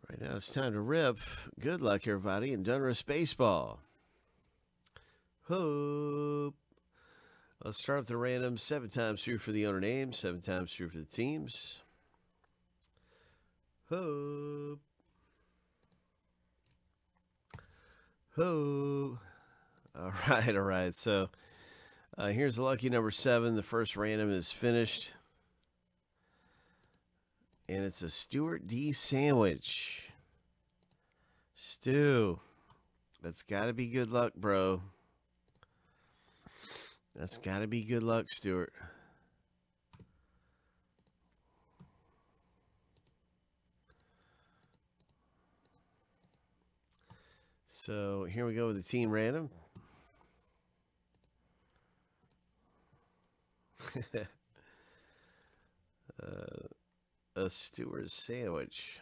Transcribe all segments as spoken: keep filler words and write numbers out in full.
Right now it's time to rip. Good luck, everybody, in Donruss Baseball. Hope. Let's start with the random. Seven times through for the owner names, seven times through for the teams. Hope. Hope. All right, all right. So uh, here's the lucky number seven. The first random is finished. And it's a Stuart D sandwich. Stu, that's got to be good luck, bro. That's got to be good luck, Stuart. So here we go with the team random. uh, a Stewart sandwich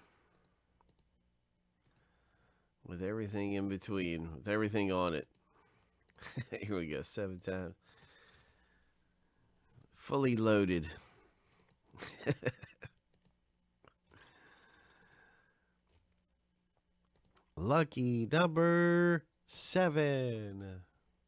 with everything in between, with everything on it. Here we go, seven times. Fully loaded. Lucky number seven.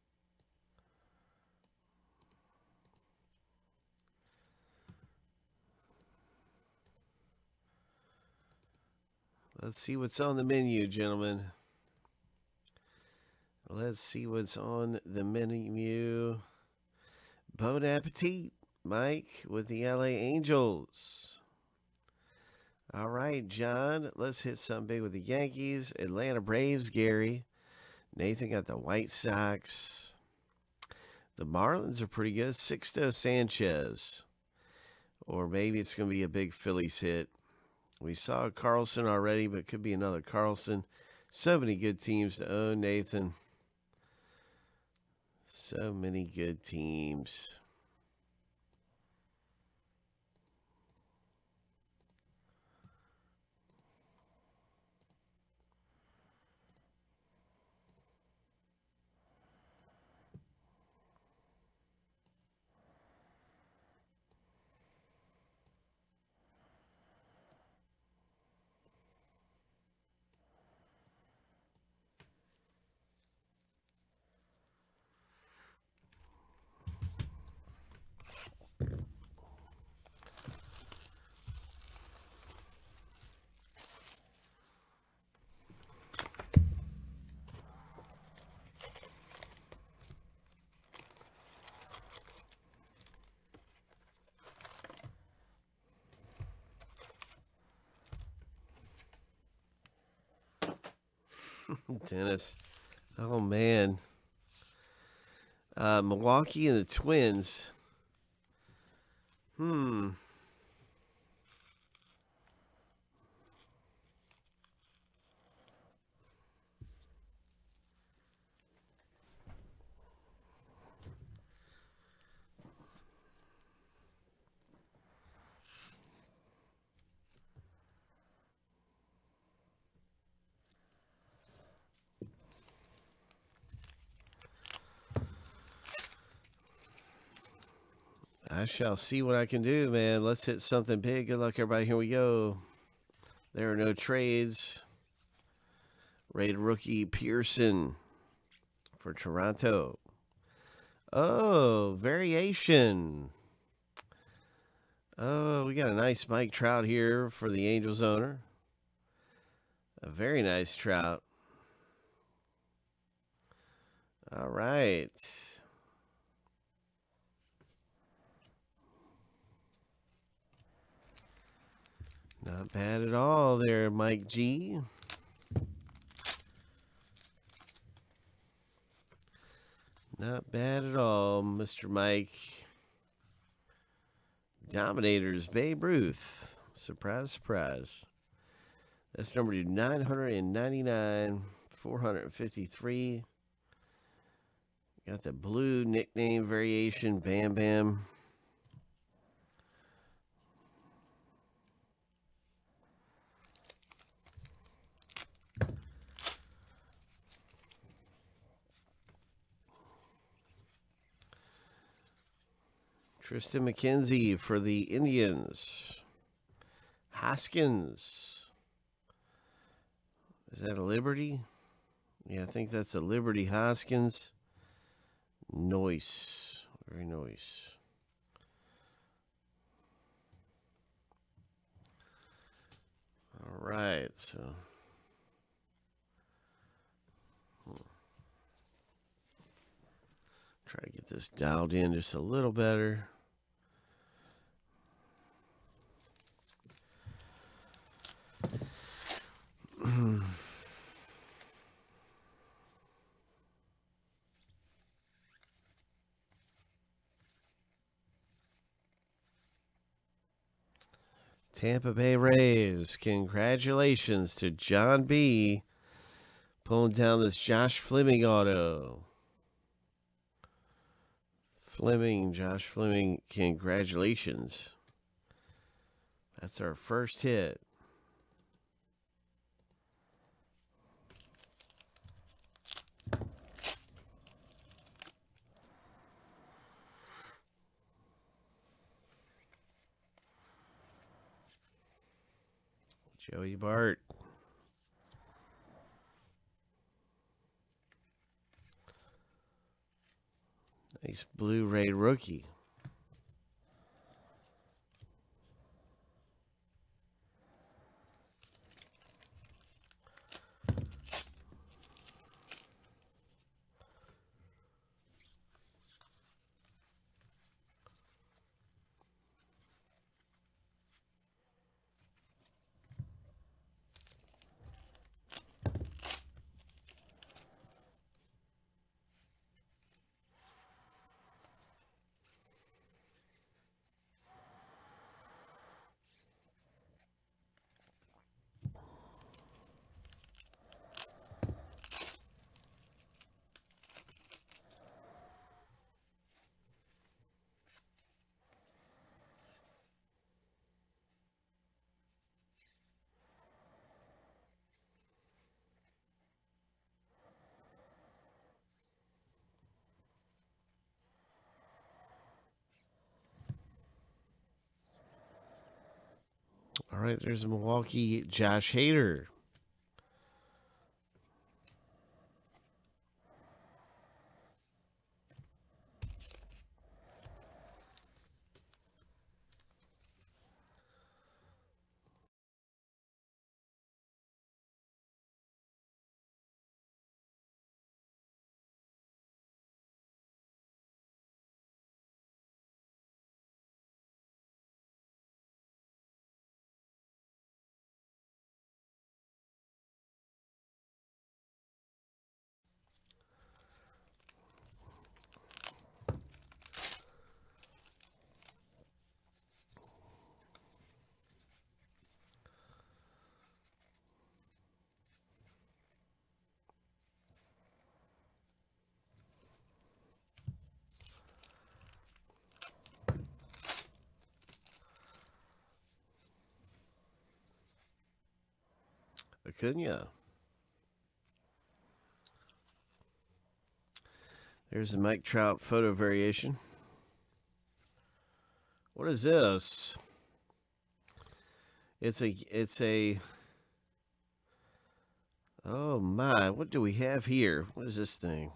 Let's see what's on the menu, gentlemen. Let's see what's on the menu. Bon appetit, Mike, with the L A Angels. All right, John, let's hit something big with the Yankees. Atlanta Braves, Gary. Nathan got the White Sox. The Marlins are pretty good. Sixto Sanchez. Or maybe it's going to be a big Phillies hit. We saw Carlson already, but it could be another Carlson. So many good teams to own, Nathan. So many good teams. Dennis. Oh, man. Uh, Milwaukee and the Twins. Hmm. I shall see what I can do, man. Let's hit something big. Good luck, everybody. Here we go. There are no trades. Rated rookie Pearson for Toronto. Oh, variation. Oh, we got a nice Mike Trout here for the Angels owner. A very nice Trout. All right. Not bad at all there, Mike G. Not bad at all, Mister Mike. Dominators, Babe Ruth. Surprise, surprise. That's number nine ninety-nine, four fifty-three. Got the blue nickname variation, Bam Bam. Tristan McKenzie for the Indians. Hoskins. Is that a Liberty? Yeah, I think that's a Liberty Hoskins. Nice. Very nice. All right, so hmm. try to get this dialed in just a little better. Tampa Bay Rays, congratulations to John B. Pulling down this Josh Fleming auto. Fleming, Josh Fleming, congratulations. That's our first hit. Joey Bart. Nice Blu-ray rookie. All right, there's a Milwaukee Josh Hader. Acuna. There's the Mike Trout photo variation. What is this? It's a, it's a, oh my, what do we have here? What is this thing?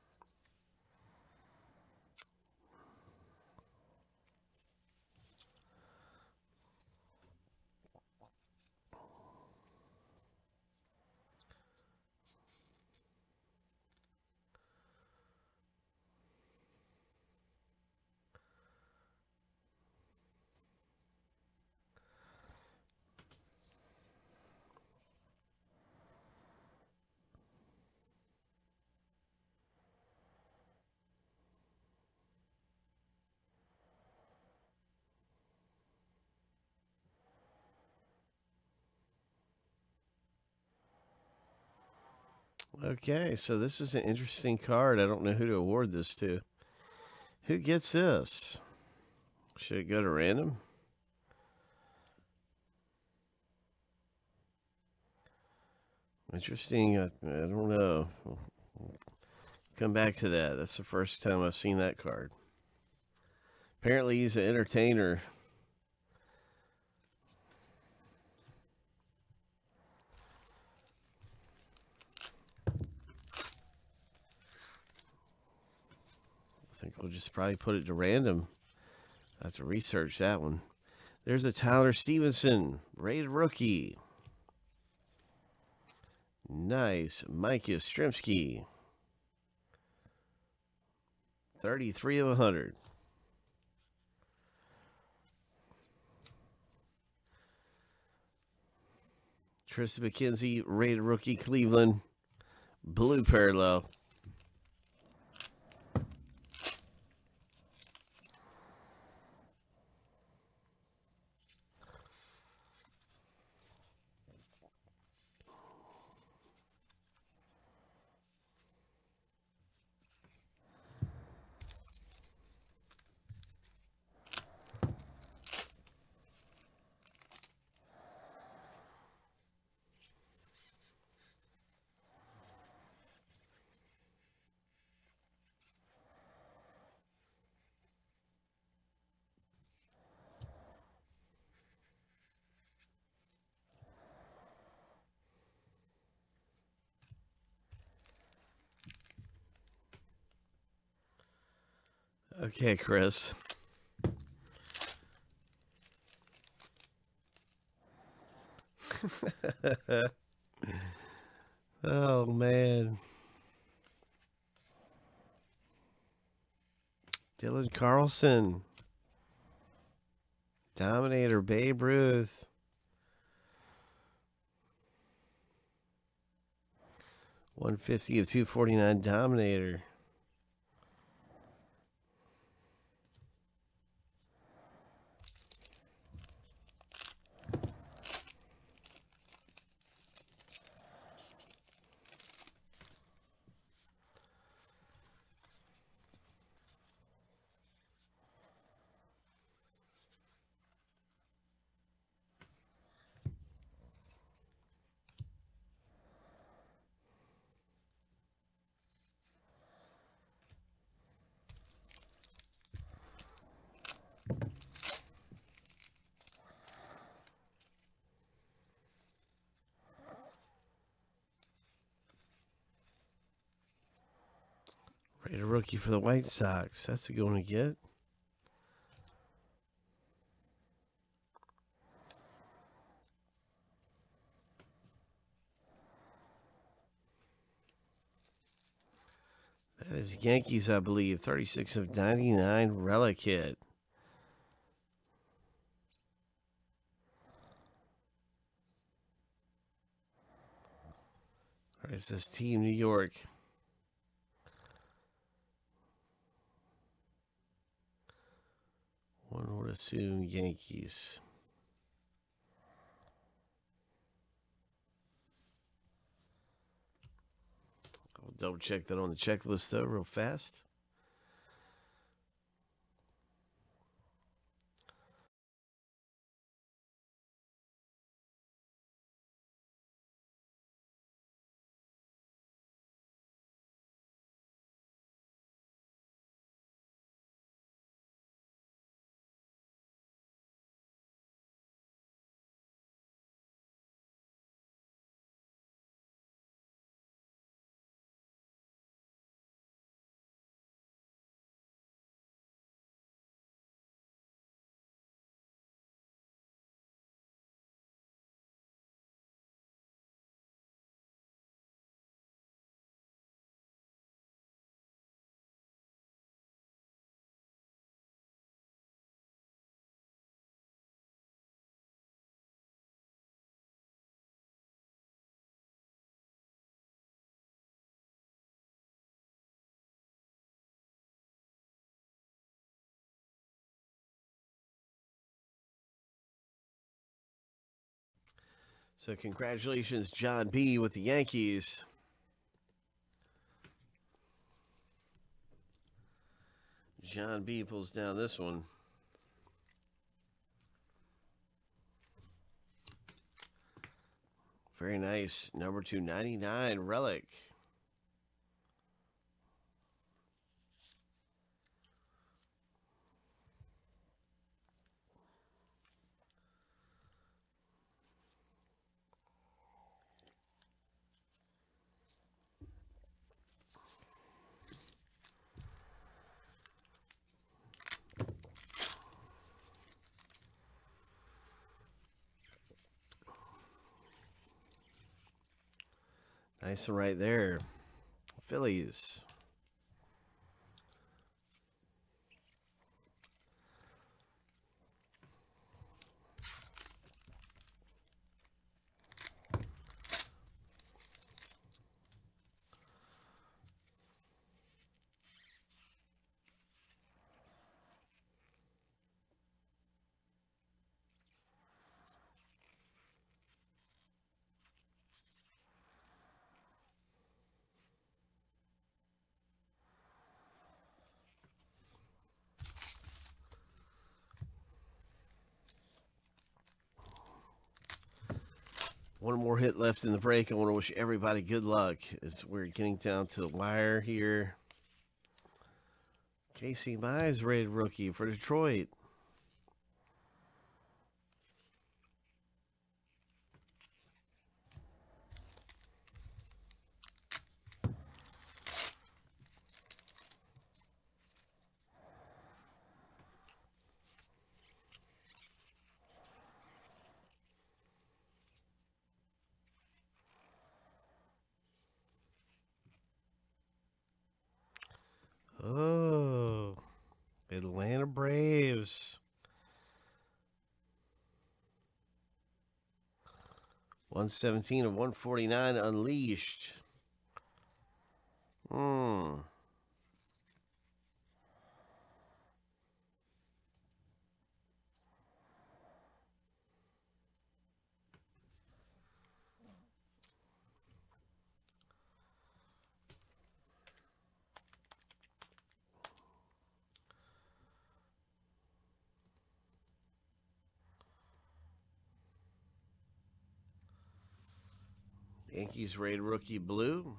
Okay, so this is an interesting card. I don't know who to award this to. Who gets this? Should it go to random? Interesting. I, I don't know. Come back to that. That's the first time I've seen that card. Apparently, he's an entertainer. We'll just probably put it to random. I have to research that one. There's a Tyler Stevenson, rated rookie. Nice. Mike Yastrzemski. thirty-three of one hundred. Tristan McKenzie, rated rookie, Cleveland. Blue parallel. Okay, Chris. Oh, man. Dylan Carlson. Dominator, Babe Ruth. one fifty of two forty-nine, Dominator. Rated rookie for the White Sox. That's a good one to get. That is Yankees, I believe. thirty-six of ninety-nine, relic hit. All right, it says Team New York. One would assume Yankees. I'll double check that on the checklist, though, real fast. So congratulations, John B. with the Yankees. John B. pulls down this one. Very nice. Number two ninety-nine, relic. Nice one right there. Phillies. One more hit left in the break. I want to wish everybody good luck as we're getting down to the wire here. Casey Mize, rated rookie for Detroit. Oh, Atlanta Braves. one seventeen of one forty-nine unleashed. Hmm. Yankees rated rookie blue.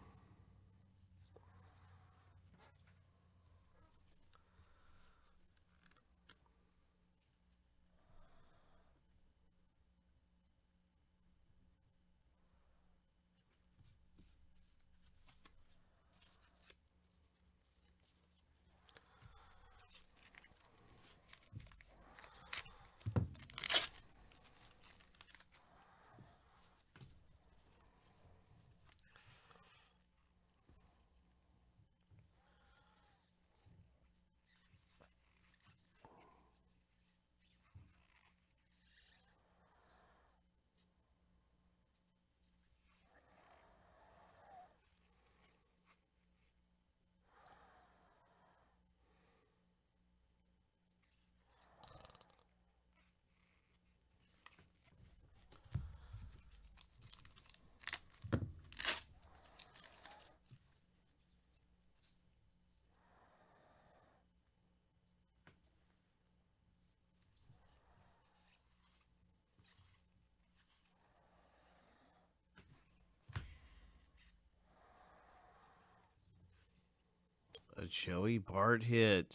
A Joey Bart hit.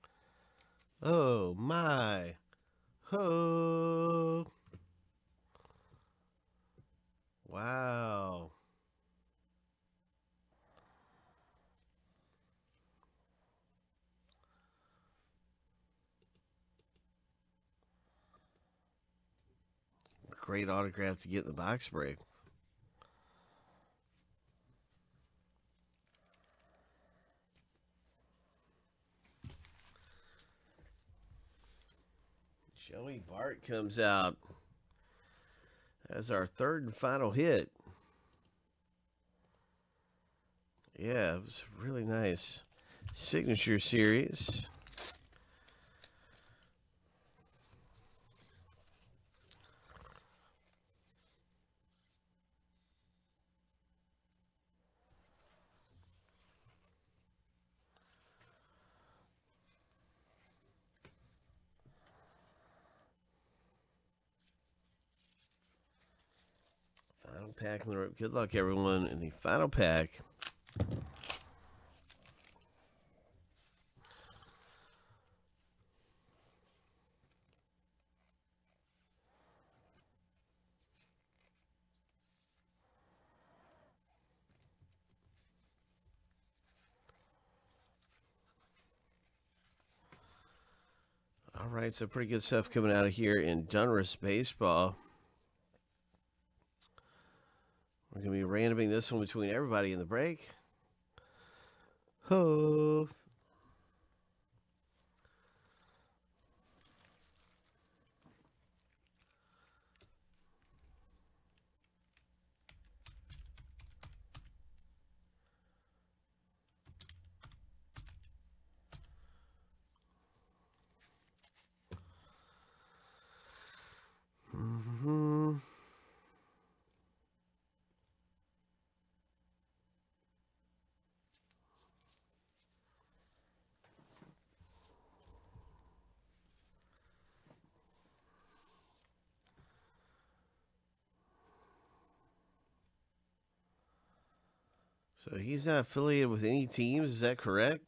Oh my. Ho. Wow. Great autograph to get in the box break. Joey Bart comes out as our third and final hit. Yeah, it was really nice. Signature series. Final pack. Good luck, everyone, in the final pack. All right, so pretty good stuff coming out of here in Donruss Baseball. We're going to be randoming this one between everybody in the break. Ho! Mm-hmm. So he's not affiliated with any teams, is that correct?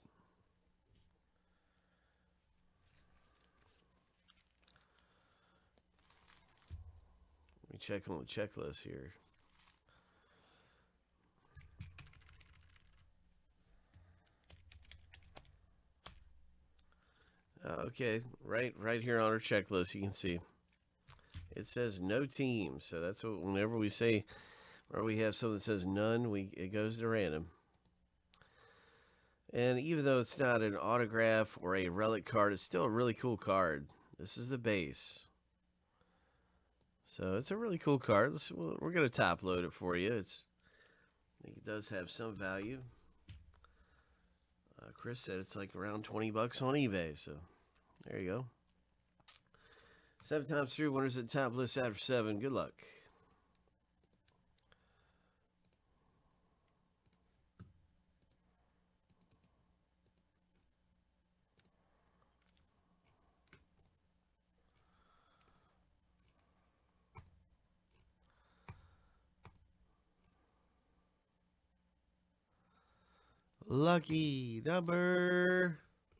Let me check on the checklist here. Okay, right, right here on our checklist, you can see it says no team. So that's what whenever we say, or we have something that says none, we it goes to random. And even though it's not an autograph or a relic card, it's still a really cool card. This is the base. So it's a really cool card. Let's, we're going to top load it for you. It's, I think it does have some value. Uh, Chris said it's like around twenty bucks on eBay. So there you go. Seven times through, winners at the top list after seven. Good luck. Lucky number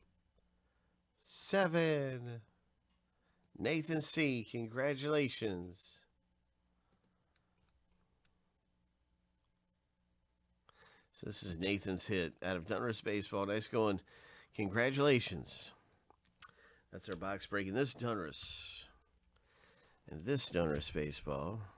seven. Nathan C., congratulations. So this is Nathan's hit out of Donruss Baseball. Nice going. Congratulations. That's our box break in this Donruss. And this Donruss Baseball.